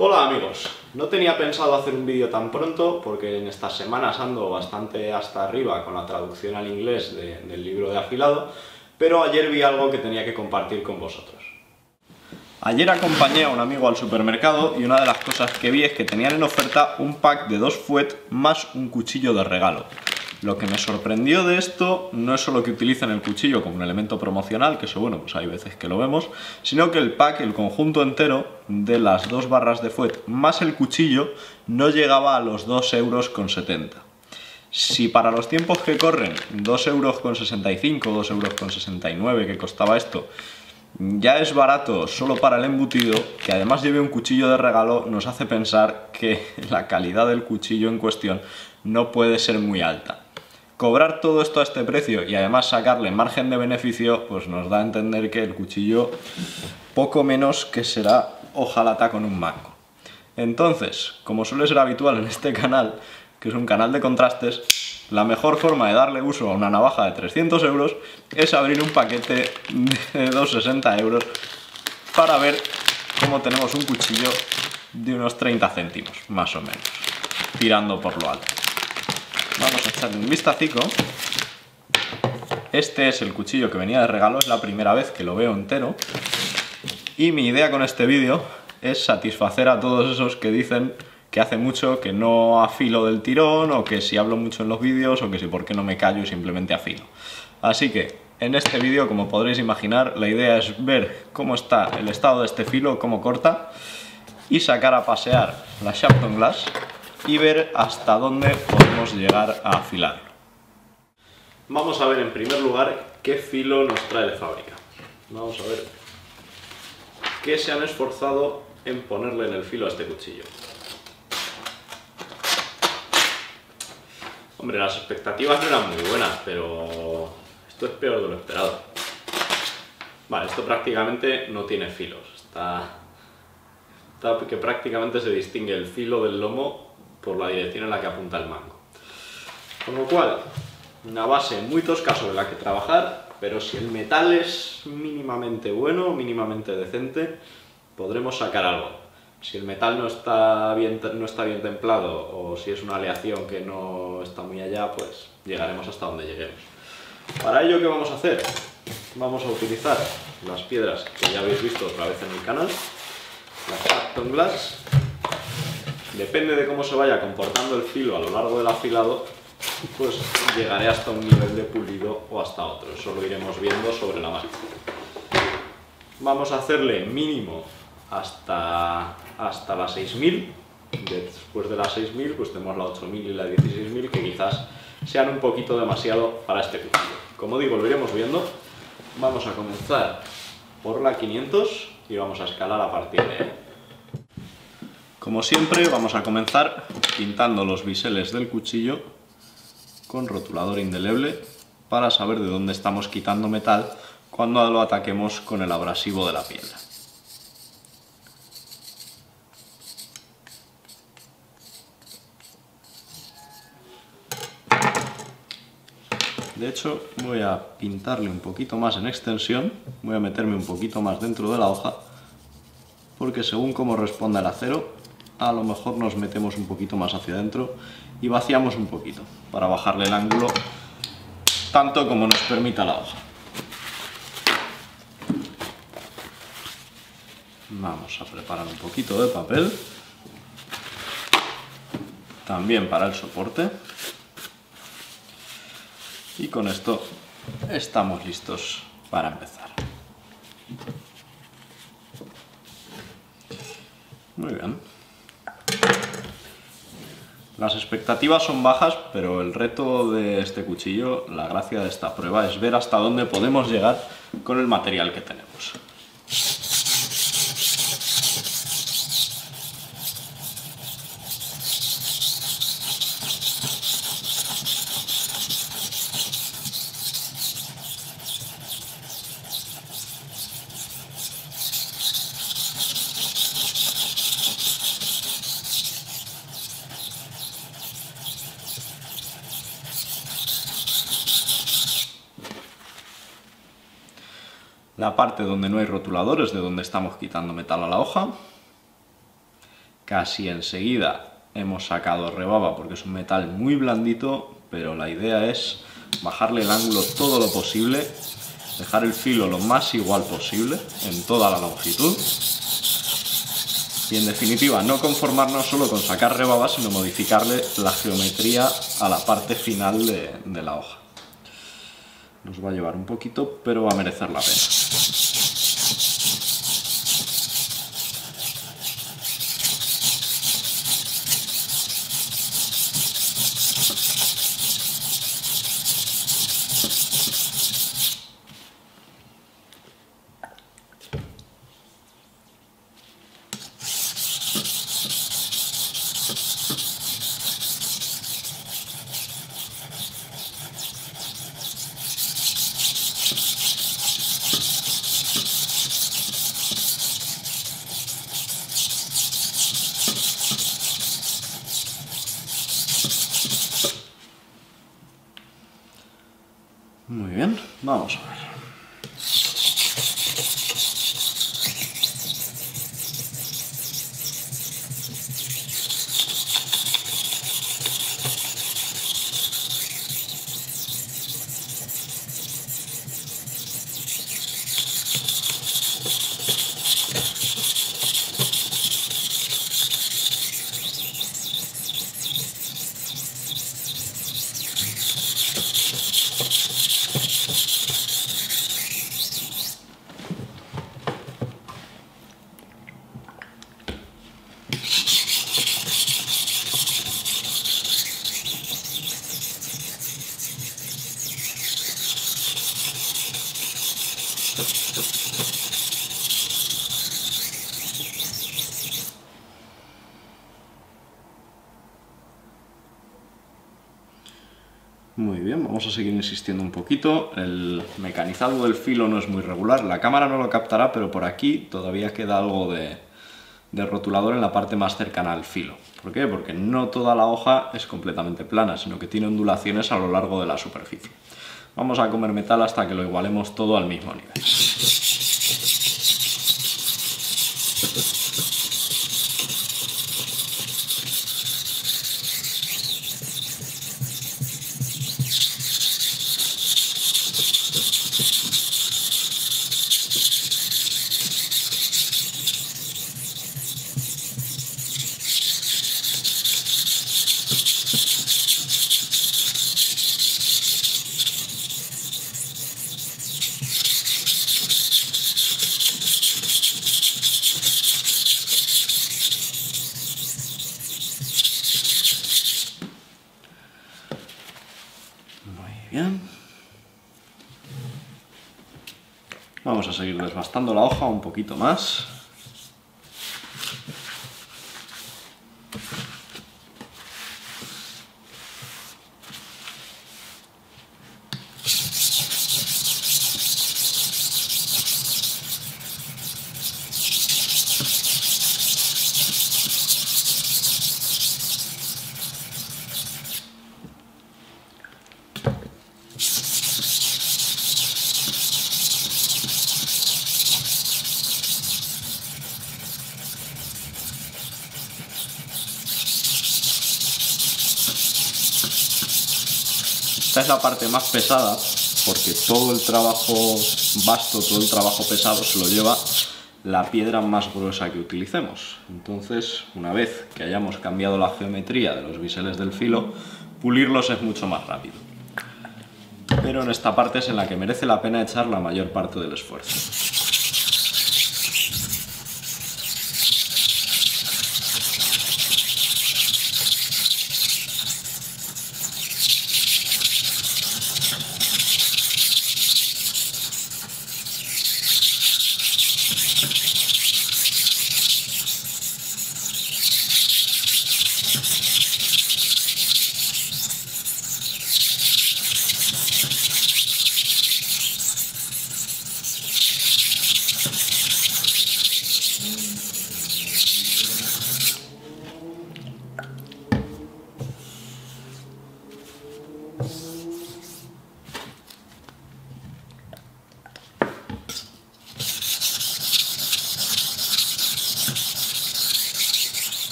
Hola amigos, no tenía pensado hacer un vídeo tan pronto porque en estas semanas ando bastante hasta arriba con la traducción al inglés del libro de afilado, pero ayer vi algo que tenía que compartir con vosotros. Ayer acompañé a un amigo al supermercado y una de las cosas que vi es que tenían en oferta un pack de 2 fouet más un cuchillo de regalo. Lo que me sorprendió de esto no es solo que utilicen el cuchillo como un elemento promocional, que eso bueno, pues hay veces que lo vemos, sino que el pack, el conjunto entero de las 2 barras de fouet más el cuchillo no llegaba a los 2,70 €. Si para los tiempos que corren 2,65 €, 2,69 € que costaba esto, ya es barato solo para el embutido, que además lleve un cuchillo de regalo nos hace pensar que la calidad del cuchillo en cuestión no puede ser muy alta. Cobrar todo esto a este precio y además sacarle margen de beneficio, pues nos da a entender que el cuchillo poco menos que será hojalata con un mango. Entonces, como suele ser habitual en este canal, que es un canal de contrastes, la mejor forma de darle uso a una navaja de 300 € es abrir un paquete de 2,60 € para ver cómo tenemos un cuchillo de unos 30 céntimos, más o menos, tirando por lo alto. Vamos a echarle un vistacico. Este es el cuchillo que venía de regalo, es la primera vez que lo veo entero. Y mi idea con este vídeo es satisfacer a todos esos que dicen que hace mucho que no afilo del tirón, o que si hablo mucho en los vídeos, o que si por qué no me callo y simplemente afilo. Así que en este vídeo, como podréis imaginar, la idea es ver cómo está el estado de este filo, cómo corta, y sacar a pasear la Shapton Glass y ver hasta dónde podemos llegar a afilarlo. Vamos a ver en primer lugar qué filo nos trae de fábrica. Vamos a ver qué se han esforzado en ponerle en el filo a este cuchillo. Hombre, las expectativas no eran muy buenas, pero esto es peor de lo esperado. Vale, esto prácticamente no tiene filos. Está que prácticamente se distingue el filo del lomo por la dirección en la que apunta el mango. Con lo cual, una base muy tosca sobre la que trabajar, pero si el metal es mínimamente bueno, mínimamente decente, podremos sacar algo. Si el metal no está bien templado, o si es una aleación que no está muy allá, pues llegaremos hasta donde lleguemos. Para ello, ¿qué vamos a hacer? Vamos a utilizar las piedras que ya habéis visto otra vez en el canal, la Shapton Glass. Depende de cómo se vaya comportando el filo a lo largo del afilado, pues llegaré hasta un nivel de pulido o hasta otro. Eso lo iremos viendo sobre la marcha. Vamos a hacerle mínimo hasta la 6000. Después de la 6000 pues tenemos la 8000 y la 16000, que quizás sean un poquito demasiado para este cuchillo. Como digo, lo iremos viendo. Vamos a comenzar por la 500 y vamos a escalar a partir de ahí. Como siempre, vamos a comenzar pintando los biseles del cuchillo con rotulador indeleble para saber de dónde estamos quitando metal cuando lo ataquemos con el abrasivo de la piedra. De hecho, voy a pintarle un poquito más en extensión, voy a meterme un poquito más dentro de la hoja, porque según cómo responda el acero, a lo mejor nos metemos un poquito más hacia adentro y vaciamos un poquito para bajarle el ángulo tanto como nos permita la hoja. Vamos a preparar un poquito de papel, también para el soporte, y con esto estamos listos para empezar. Muy bien. Las expectativas son bajas, pero el reto de este cuchillo, la gracia de esta prueba, es ver hasta dónde podemos llegar con el material que tenemos. La parte donde no hay rotulador es de donde estamos quitando metal a la hoja. casi enseguida hemos sacado rebaba porque es un metal muy blandito, pero la idea es bajarle el ángulo todo lo posible, dejar el filo lo más igual posible en toda la longitud y en definitiva no conformarnos solo con sacar rebaba, sino modificarle la geometría a la parte final de la hoja. Nos va a llevar un poquito, pero va a merecer la pena. Muy bien, vamos a ver. Muy bien, vamos a seguir insistiendo un poquito. El mecanizado del filo no es muy regular, la cámara no lo captará, pero por aquí todavía queda algo de rotulador en la parte más cercana al filo. ¿Por qué? Porque no toda la hoja es completamente plana, sino que tiene ondulaciones a lo largo de la superficie. Vamos a comer metal hasta que lo igualemos todo al mismo nivel. Bien. Vamos a seguir desbastando la hoja un poquito más. Esta es la parte más pesada porque todo el trabajo vasto, todo el trabajo pesado se lo lleva la piedra más gruesa que utilicemos. Entonces, una vez que hayamos cambiado la geometría de los biseles del filo, pulirlos es mucho más rápido. Pero en esta parte es en la que merece la pena echar la mayor parte del esfuerzo.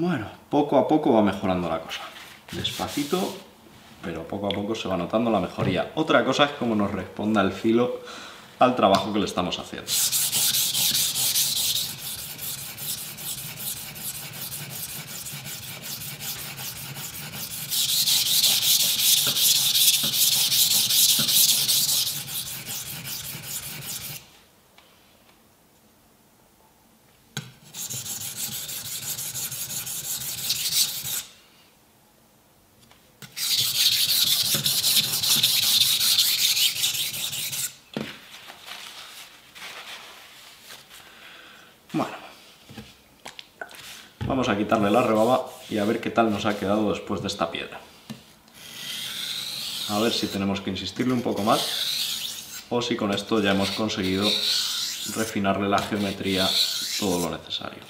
Bueno, poco a poco va mejorando la cosa. Despacito, pero poco a poco se va notando la mejoría. Otra cosa es cómo nos responda el filo al trabajo que le estamos haciendo. Bueno, vamos a quitarle la rebaba y a ver qué tal nos ha quedado después de esta piedra. A ver si tenemos que insistirle un poco más o si con esto ya hemos conseguido refinarle la geometría todo lo necesario.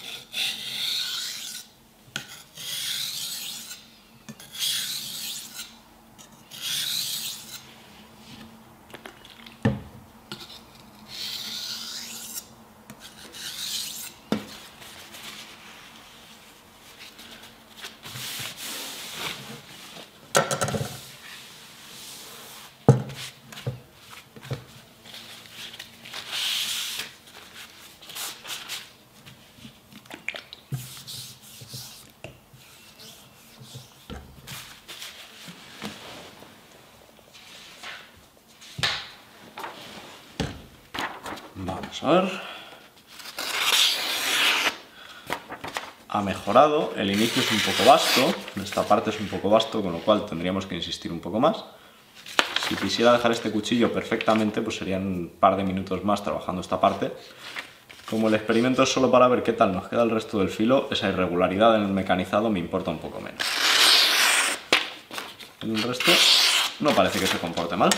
Vamos a ver. Ha mejorado, el inicio es un poco vasto, esta parte es un poco vasto, con lo cual tendríamos que insistir un poco más. Si quisiera dejar este cuchillo perfectamente, pues serían un par de minutos más trabajando esta parte. Como el experimento es solo para ver qué tal nos queda el resto del filo, esa irregularidad en el mecanizado me importa un poco menos. En el resto no parece que se comporte mal.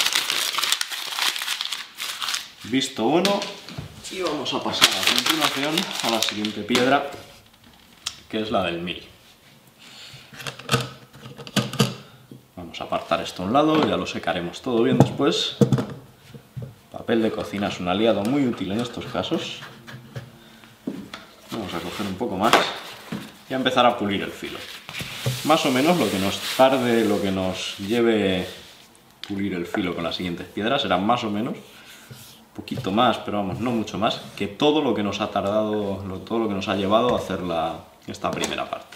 Visto bueno, y vamos a pasar a continuación a la siguiente piedra, que es la del 1000. Vamos a apartar esto a un lado, ya lo secaremos todo bien después. Papel de cocina es un aliado muy útil en estos casos. Vamos a coger un poco más y a empezar a pulir el filo. Más o menos lo que nos tarde, lo que nos lleve pulir el filo con las siguientes piedras será más o menos, un poquito más, pero vamos, no mucho más, que todo lo que nos ha tardado, todo lo que nos ha llevado a hacer esta primera parte.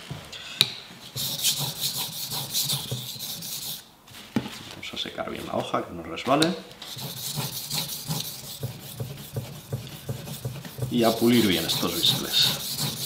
Vamos a secar bien la hoja, que no resbale. Y a pulir bien estos biseles.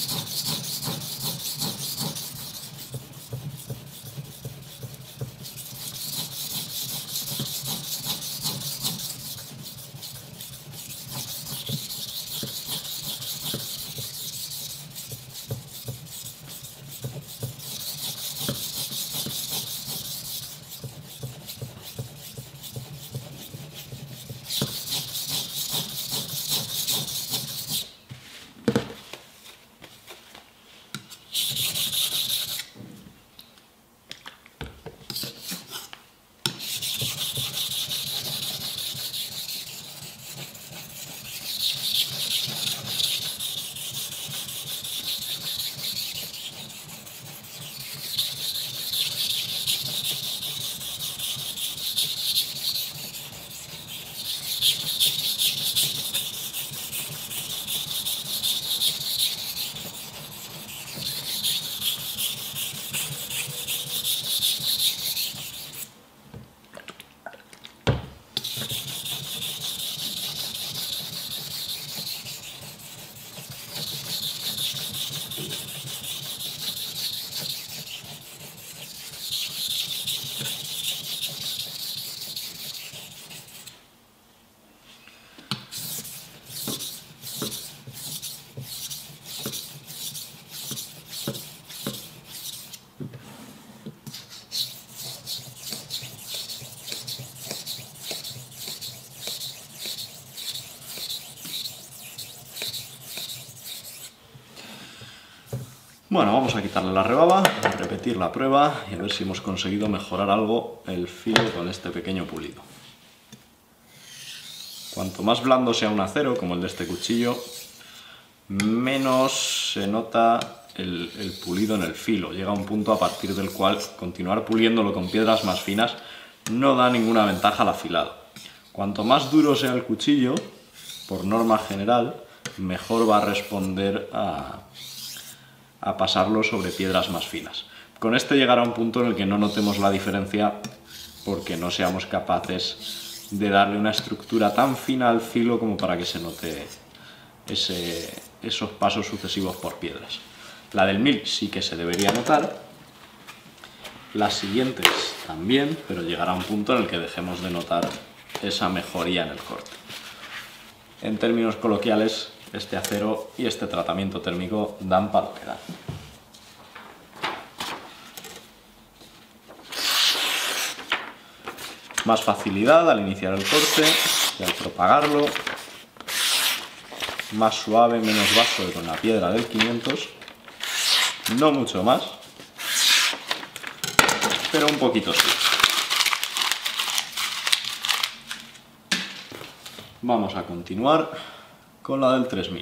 Bueno, vamos a quitarle la rebaba, a repetir la prueba y a ver si hemos conseguido mejorar algo el filo con este pequeño pulido. Cuanto más blando sea un acero, como el de este cuchillo, menos se nota el pulido en el filo. Llega a un punto a partir del cual continuar puliéndolo con piedras más finas no da ninguna ventaja al afilado. Cuanto más duro sea el cuchillo, por norma general, mejor va a responder a pasarlo sobre piedras más finas. Con este llegará un punto en el que no notemos la diferencia porque no seamos capaces de darle una estructura tan fina al filo como para que se note esos pasos sucesivos por piedras. La del 1000 sí que se debería notar, las siguientes también, pero llegará un punto en el que dejemos de notar esa mejoría en el corte. En términos coloquiales, este acero y este tratamiento térmico dan para lo que dan. Más facilidad al iniciar el corte y al propagarlo. Más suave, menos vaso que con la piedra del 500. No mucho más, pero un poquito sí. Vamos a continuar con la del 3000.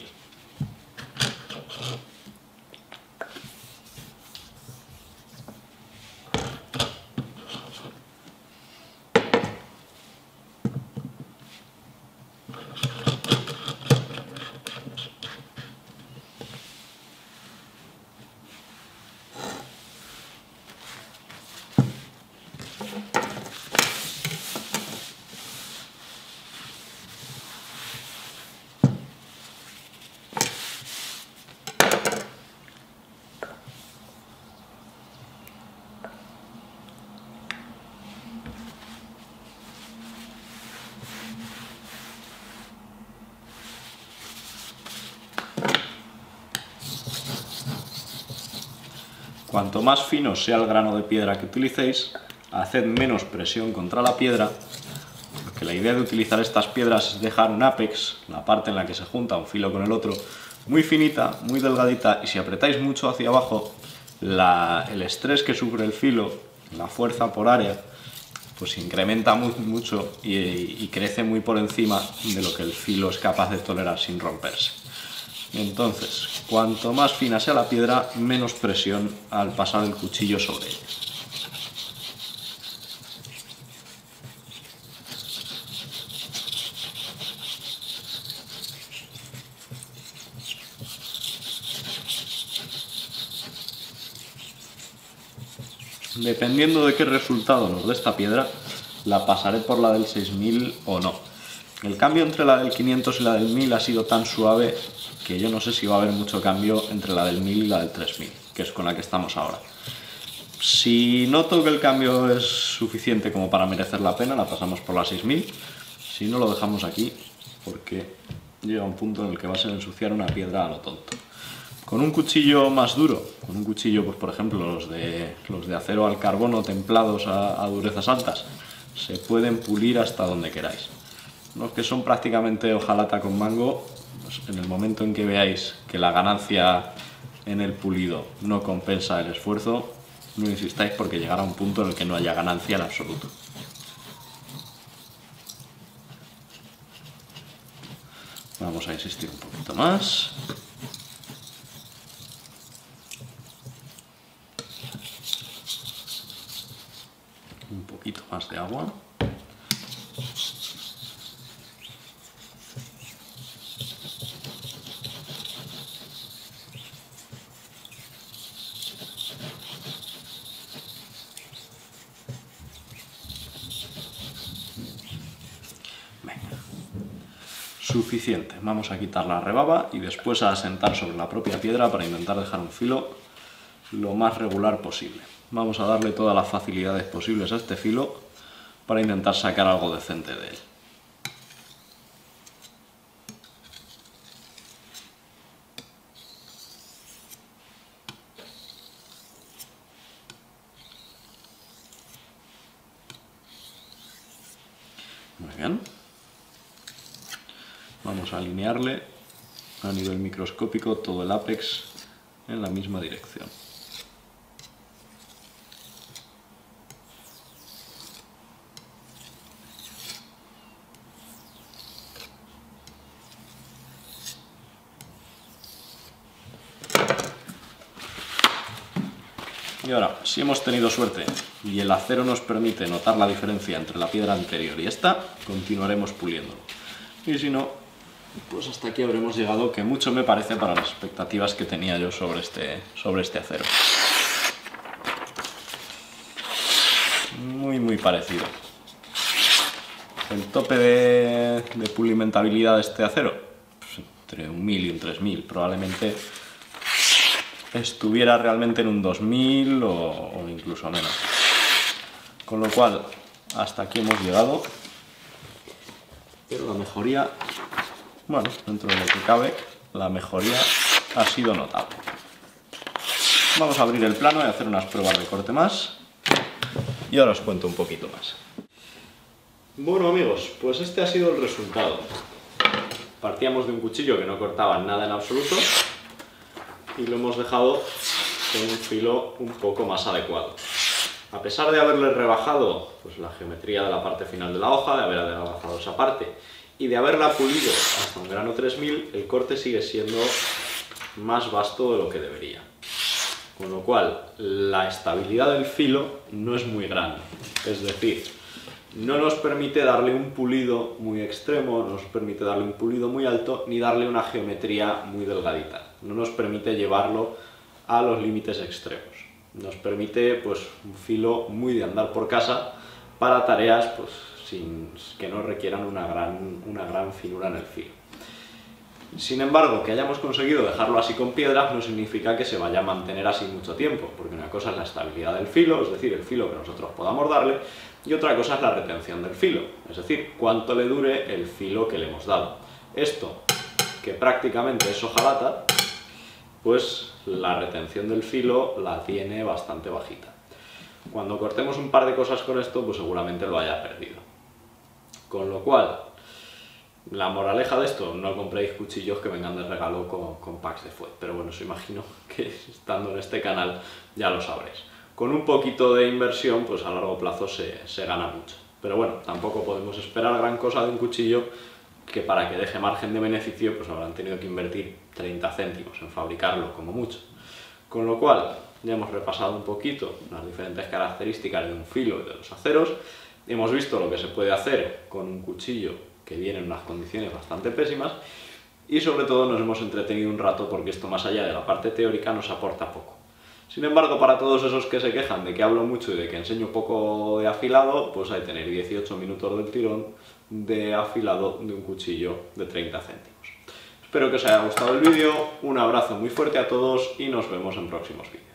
Cuanto más fino sea el grano de piedra que utilicéis, haced menos presión contra la piedra, porque la idea de utilizar estas piedras es dejar un ápex, la parte en la que se junta un filo con el otro, muy finita, muy delgadita, y si apretáis mucho hacia abajo, el estrés que sufre el filo, la fuerza por área, pues incrementa mucho y crece muy por encima de lo que el filo es capaz de tolerar sin romperse. Entonces, cuanto más fina sea la piedra, menos presión al pasar el cuchillo sobre ella. Dependiendo de qué resultado nos dé esta piedra, la pasaré por la del 6000 o no. El cambio entre la del 500 y la del 1000 ha sido tan suave que yo no sé si va a haber mucho cambio entre la del 1000 y la del 3000, que es con la que estamos ahora. Si noto que el cambio es suficiente como para merecer la pena, la pasamos por la 6000. Si no, lo dejamos aquí, porque llega un punto en el que va a ser ensuciar una piedra a lo tonto. Con un cuchillo más duro, con un cuchillo, pues por ejemplo los de acero al carbono templados a durezas altas, se pueden pulir hasta donde queráis. Los que son prácticamente hojalata con mango, pues en el momento en que veáis que la ganancia en el pulido no compensa el esfuerzo, no insistáis porque llegará un punto en el que no haya ganancia en absoluto. Vamos a insistir un poquito más. Un poquito más de agua. Suficiente. Vamos a quitar la rebaba y después a asentar sobre la propia piedra para intentar dejar un filo lo más regular posible. Vamos a darle todas las facilidades posibles a este filo para intentar sacar algo decente de él. Muy bien. Vamos a alinearle a nivel microscópico todo el ápex en la misma dirección. ahora, si hemos tenido suerte y el acero nos permite notar la diferencia entre la piedra anterior y esta, continuaremos puliéndolo. Y si no, pues hasta aquí habremos llegado, que mucho me parece para las expectativas que tenía yo sobre este acero. Muy parecido. El tope de pulimentabilidad de este acero, pues entre un 1000 y un 3000, probablemente estuviera realmente en un 2000 o incluso menos. Con lo cual, hasta aquí hemos llegado, pero la mejoría, bueno, dentro de lo que cabe, la mejoría ha sido notable. Vamos a abrir el plano y hacer unas pruebas de corte más, y ahora os cuento un poquito más. Bueno amigos, pues este ha sido el resultado. Partíamos de un cuchillo que no cortaba nada en absoluto y lo hemos dejado con un filo un poco más adecuado. A pesar de haberle rebajado pues, la geometría de la parte final de la hoja, de haber rebajado esa parte y de haberla pulido hasta un grano 3000, el corte sigue siendo más vasto de lo que debería. Con lo cual, la estabilidad del filo no es muy grande. Es decir, no nos permite darle un pulido muy extremo, no nos permite darle un pulido muy alto, ni darle una geometría muy delgadita. No nos permite llevarlo a los límites extremos. Nos permite pues, un filo muy de andar por casa para tareas pues, que no requieran una gran finura en el filo. Sin embargo, que hayamos conseguido dejarlo así con piedras no significa que se vaya a mantener así mucho tiempo, porque una cosa es la estabilidad del filo, es decir, el filo que nosotros podamos darle, y otra cosa es la retención del filo, es decir, cuánto le dure el filo que le hemos dado. Esto, que prácticamente es hojalata, pues la retención del filo la tiene bastante bajita. Cuando cortemos un par de cosas con esto, pues seguramente lo haya perdido. Con lo cual, la moraleja de esto, no compréis cuchillos que vengan de regalo con packs de fuet, pero bueno, os imagino que estando en este canal ya lo sabréis. Con un poquito de inversión, pues a largo plazo se gana mucho. Pero bueno, tampoco podemos esperar gran cosa de un cuchillo que para que deje margen de beneficio, pues habrán tenido que invertir 30 céntimos en fabricarlo como mucho. Con lo cual, ya hemos repasado un poquito las diferentes características de un filo y de los aceros. Hemos visto lo que se puede hacer con un cuchillo que viene en unas condiciones bastante pésimas y sobre todo nos hemos entretenido un rato porque esto más allá de la parte teórica nos aporta poco. Sin embargo, para todos esos que se quejan de que hablo mucho y de que enseño poco de afilado, pues hay que tener 18 minutos del tirón de afilado de un cuchillo de 30 céntimos. Espero que os haya gustado el vídeo, un abrazo muy fuerte a todos y nos vemos en próximos vídeos.